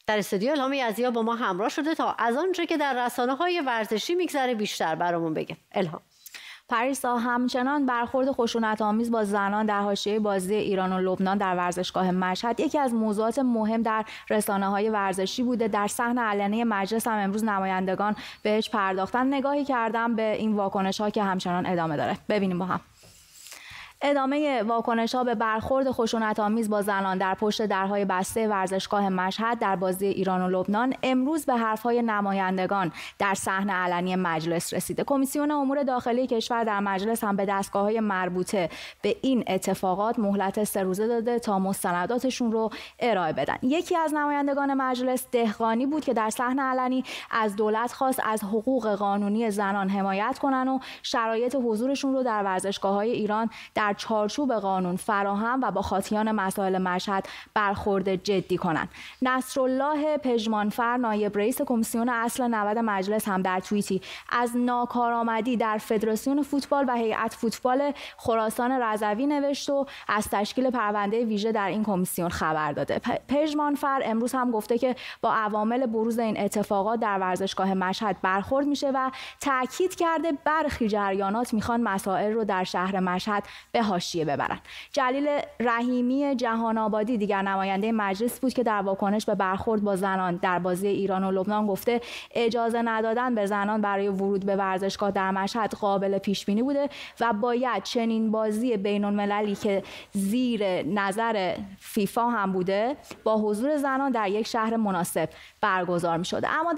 در استودیو الهام یزدیا با ما همراه شده تا از آنچه که در رسانه‌های ورزشی میگذره بیشتر برامون بگه. الهام. پریسا، همچنان برخورد خشونت‌آمیز با زنان در حاشیه بازی ایران و لبنان در ورزشگاه مشهد یکی از موضوعات مهم در رسانه‌های ورزشی بوده. در صحن علنی مجلس هم امروز نمایندگان بهش پرداختن. نگاهی کردم به این واکنش‌ها که همچنان ادامه داره. ببینیم با هم. ادامه واکنش‌ها به برخورد خشونت‌آمیز با زنان در پشت درهای بسته ورزشگاه مشهد در بازی ایران و لبنان امروز به حرف‌های نمایندگان در صحن علنی مجلس رسیده. کمیسیون امور داخلی کشور در مجلس هم به دستگاه‌های مربوطه به این اتفاقات مهلت 3 روزه داده تا مستنداتشون رو ارائه بدن. یکی از نمایندگان مجلس دهقانی بود که در صحن علنی از دولت خواست از حقوق قانونی زنان حمایت کنن و شرایط حضورشون رو در ورزشگاه‌های ایران در چارچوب قانون فراهم و با خاطیان مسائل مشهد برخورد جدی کنند. نصرالله پژمانفر نایب رئیس کمیسیون اصل 90 مجلس هم در توییتی از ناکارآمدی در فدراسیون فوتبال و هیئت فوتبال خراسان رضوی نوشت و از تشکیل پرونده ویژه در این کمیسیون خبر داده. پژمانفر امروز هم گفته که با عوامل بروز این اتفاقات در ورزشگاه مشهد برخورد میشه و تاکید کرده برخی جریانات میخوان مسائل رو در شهر مشهد به حاشیه ببرن. جلیل رحیمی جهان آبادی دیگر نماینده مجلس بود که در واکنش به برخورد با زنان در بازی ایران و لبنان گفته اجازه ندادن به زنان برای ورود به ورزشگاه در مشهد قابل پیش بینی بوده و باید چنین بازی بین المللی که زیر نظر فیفا هم بوده با حضور زنان در یک شهر مناسب برگزار می‌شد. اما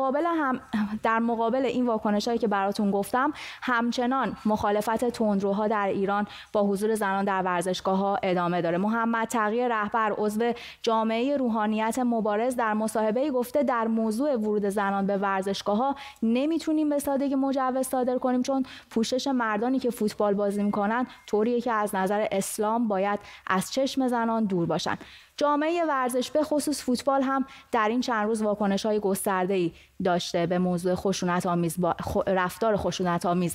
در مقابل این واکنش‌هایی که براتون گفتم همچنان مخالفت تندروها در ایران با حضور زنان در ورزشگاه‌ها ادامه داره. محمد تقی رهبر عضو جامعه روحانیت مبارز در مصاحبه‌ای گفته در موضوع ورود زنان به ورزشگاه‌ها نمیتونیم به سادگی مجوز صادر کنیم چون پوشش مردانی که فوتبال بازی می‌کنن طوریه که از نظر اسلام باید از چشم زنان دور باشن. جامعه ورزش به خصوص فوتبال هم در این چند روز واکنش‌های گسترده‌ای داشته به موضوع رفتار خشونت‌آمیز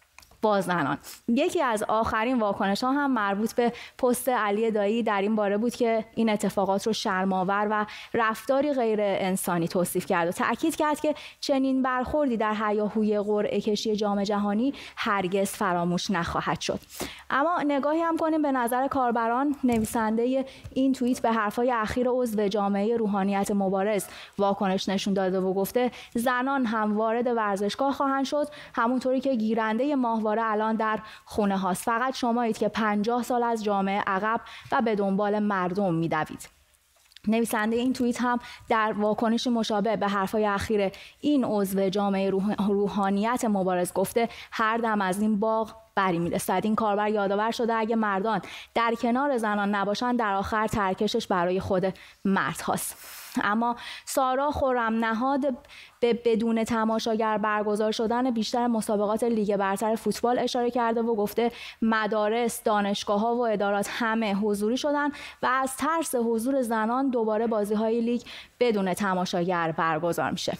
با زنان. یکی از آخرین واکنش‌ها هم مربوط به پست علی دایی در این باره بود که این اتفاقات رو شرم‌آور و رفتاری غیر انسانی توصیف کرد و تأکید کرد که چنین برخوردی در هیاهوی قرعه کشی جام جهانی هرگز فراموش نخواهد شد. اما نگاهی هم کنیم به نظر کاربران. نویسنده این توییت به حرفای اخیر عضو جامعه روحانیت مبارز واکنش نشون داده و گفته زنان هم وارد ورزشگاه خواهند شد همونطوری که گیرنده ماهواره الان در خونه هاست. فقط شمایید که 50 سال از جامعه عقب و به دنبال مردم میدوید. نویسنده این توییت هم در واکنش مشابه به حرفای اخیر این عضو جامعه روحانیت مبارز گفته هر دم از این باغ بری میرسد. این کاربر یادآور شده اگه مردان در کنار زنان نباشن در آخر ترکشش برای خود مرد هاست. اما سارا خرم نهاد به بدون تماشاگر برگزار شدن بیشتر مسابقات لیگ برتر فوتبال اشاره کرده و گفته مدارس، دانشگاه‌ها و ادارات همه حضوری شدن و از ترس حضور زنان دوباره بازی‌های لیگ بدون تماشاگر برگزار میشه.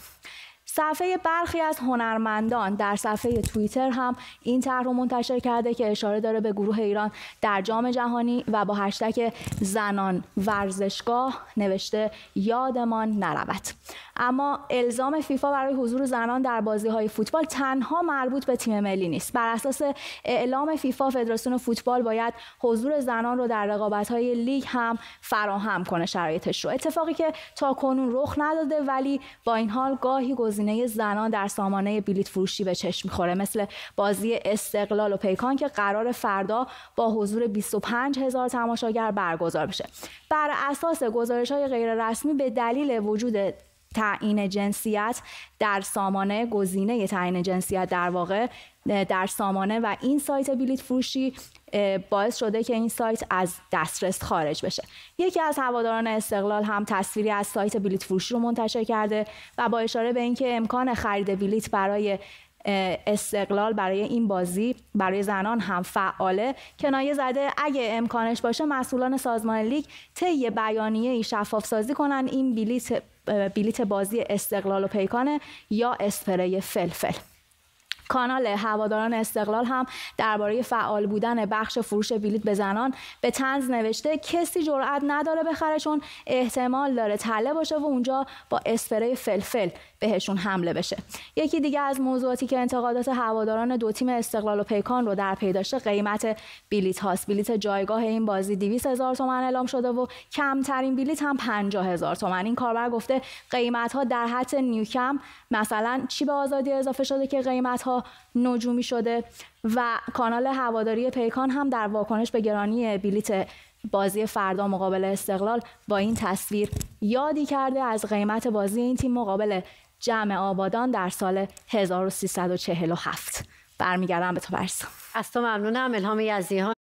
صفحه برخی از هنرمندان در صفحه توییتر هم این طرح رو منتشر کرده که اشاره داره به گروه ایران در جام جهانی و با هشتگ زنان ورزشگاه نوشته یادمان نرود. اما الزام فیفا برای حضور زنان در بازی‌های فوتبال تنها مربوط به تیم ملی نیست. بر اساس اعلام فیفا فدراسیون فوتبال باید حضور زنان رو در رقابت‌های لیگ هم فراهم کنه شرایطش رو. اتفاقی که تا کنون رخ نداده ولی با این حال گاهی گزینه زنان در سامانه بلیت فروشی به چشم می‌خوره مثل بازی استقلال و پیکان که قرار فردا با حضور 25,000 تماشاگر برگزار بشه. بر اساس گزارش‌های غیر رسمی به دلیل وجود تعیین جنسیت در سامانه گزینه تعیین جنسیت در واقع در سامانه و این سایت بلیت فروشی باعث شده که این سایت از دسترس خارج بشه. یکی از هواداران استقلال هم تصویری از سایت بلیت فروشی رو منتشر کرده و با اشاره به اینکه امکان خرید بلیت برای استقلال برای این بازی برای زنان هم فعاله کنایه زده اگه امکانش باشه مسئولان سازمان لیگ طی بیانیه‌ای شفاف سازی کنن این بلیت بازی استقلال و پیکان یا اسپری فلفل. کانال هواداران استقلال هم درباره فعال بودن بخش فروش بلیت به زنان به طنز نوشته کسی جرئت نداره بخره چون احتمال داره تله باشه و اونجا با اسپری فلفل بهشون حمله بشه. یکی دیگه از موضوعاتی که انتقادات هواداران دو تیم استقلال و پیکان رو در پی داشته قیمت بلیت هاست. بلیت جایگاه این بازی 200,000 تومان اعلام شده و کمترین بلیت هم 50,000 تومان. این کاربر گفته قیمت ها در حد نیوکم، مثلا چی به آزادی اضافه شده که قیمت ها نجومی شده. و کانال هواداری پیکان هم در واکنش به گرانی بلیت بازی فردا مقابل استقلال با این تصویر یادی کرده از قیمت بازی این تیم مقابل جمع آبادان در سال 1347. برمیگردم به تو برسم. از تو ممنونم الهام یزدیان.